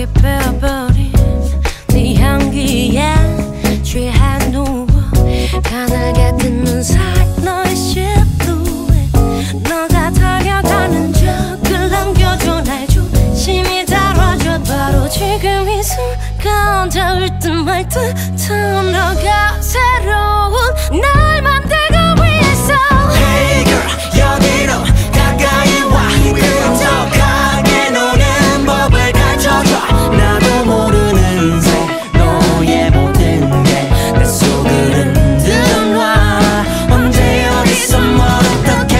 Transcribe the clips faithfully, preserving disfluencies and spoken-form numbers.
진하게 빼어버린 네 향기에 취해 누워 가늘게 뜬 눈 사이 너의 실루엣 너가 다가가는 적을 남겨줘 날 조심히 다뤄줘 바로 지금 이 순간 닿을 듯 말 듯한 너가 새로운 날 만들고 위해서 Hey girl 여기로 가까이 와 더 강하게 노는 법을 가르쳐줘 나도 모르는 새 너의 모든 게 내 속을 흔들어놔 언제 어디서 뭘 어떻게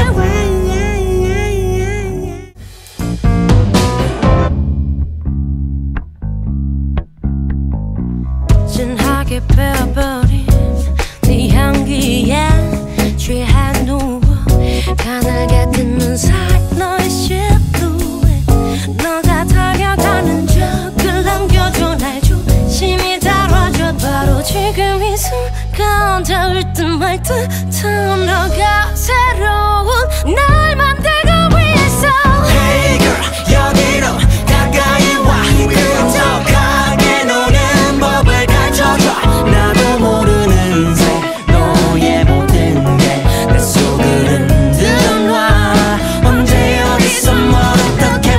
진하게 빼어버린 네 향기에 취해 누워 가늘게 뜬 눈 사이 너의 실루엣 너가 다가가는 적을 남겨줘 날 조심히 다뤄줘 바로 지금 이 순간 닿을 듯 말 듯한 너가 새로운 날 만들고 위해서 Hey girl 여기로 가까이 와 더 강하게 노는 법을 가르쳐줘 나도 모르는 새 너의 모든 게 내 속을 흔들어놔 언제 어디서 뭘 어떻게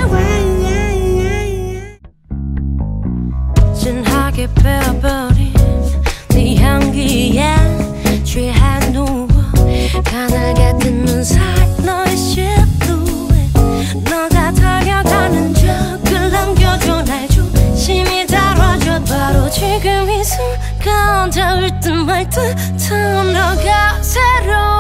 진하게 빼어버린 네 향기에 취해 누워 가늘게 뜬 눈 사이 너의 실루엣 너가 다가가는 적을 남겨줘 날 조심히 다뤄줘 바로 지금 이 순간 닿을 듯 말 듯한 너가 새로운